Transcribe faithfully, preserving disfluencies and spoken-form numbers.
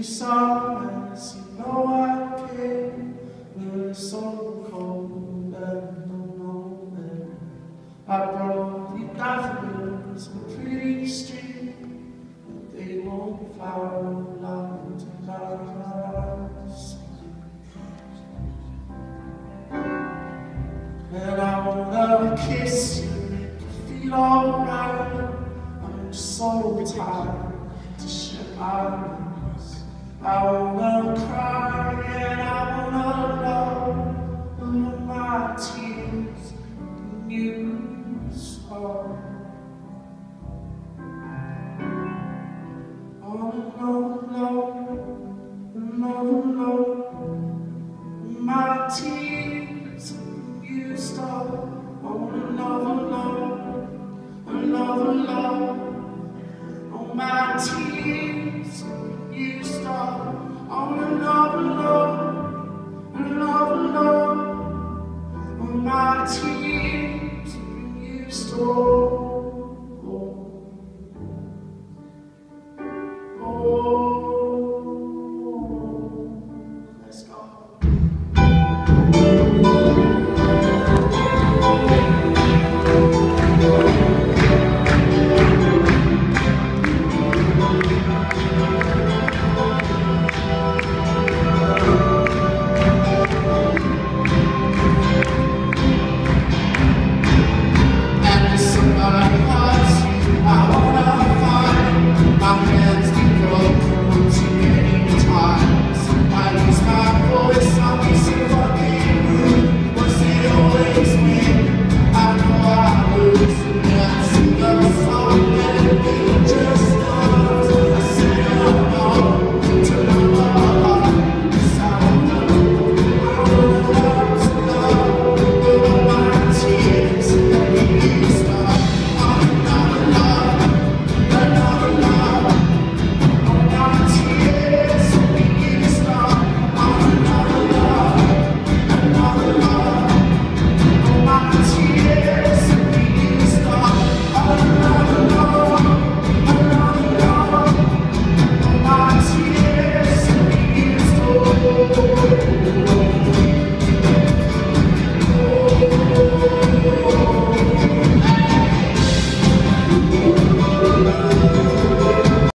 summers, you know I care. When it's so cold and I don't know when. I brought you daffodils in a pretty street, but they won't flower like to paradise. And I wanna kiss you, make you feel alright. I'm so tired to share my tears. I wanna cry and I wanna love all my tears in you so. Oh no, no, no, no, my tears in you stop. Oh another love, another love. Oh my tears, you stop.